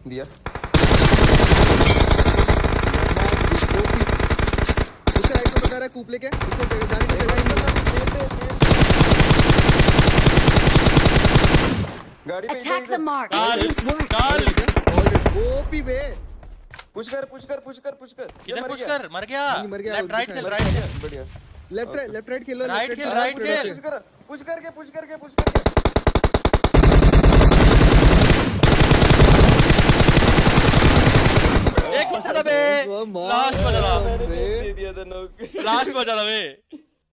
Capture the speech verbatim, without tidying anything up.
दिया। उसके राइट में बता रहा है कूप लेके उसको जाने के डिजाइन गाड़ी पे Attack the mark. काल Excellent work. काल ओपी बे पुश कर पुश कर पुश कर पुश कर। किधर पुश कर? मर गया। नहीं, मर गया, लेफ्ट राइट दिखाया। खेल राइट खेल। बढ़िया लेफ्ट राइट लेफ्ट राइट खेलो Right left खेल, right right खेल। पुश कर पुश करके पुश करके पुश करके। एक बचा था बे। लास्ट बचा था। मैंने दे दिया था नॉक। लास्ट बचा था बे।